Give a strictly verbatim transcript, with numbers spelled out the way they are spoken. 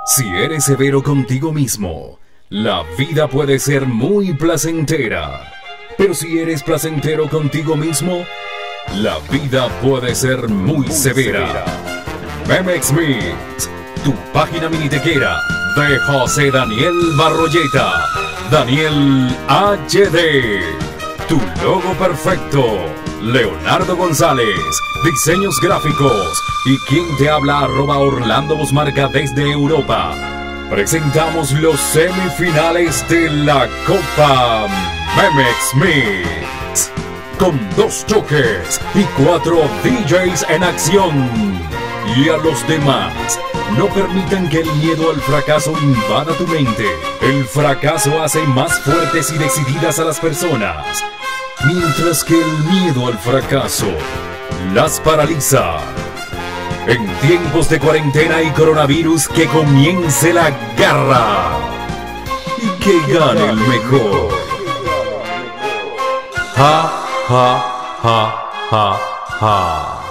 Si eres severo contigo mismo, la vida puede ser muy placentera. Pero si eres placentero contigo mismo, la vida puede ser muy, muy severa. severa. Memex Mix, tu página minitequera de José Daniel Barroyeta. Daniel H D. Tu logo perfecto. Leonardo González. Diseños gráficos. Y quien te habla, arroba Orlando Bosmarca desde Europa. Presentamos los semifinales de la Copa Memex Mix. Con dos choques y cuatro D Js en acción. Y a los demás, no permitan que el miedo al fracaso invada tu mente. El fracaso hace más fuertes y decididas a las personas, mientras que el miedo al fracaso las paraliza. En tiempos de cuarentena y coronavirus, que comience la garra y que gane el mejor. Ja, ja, ja, ja, ja.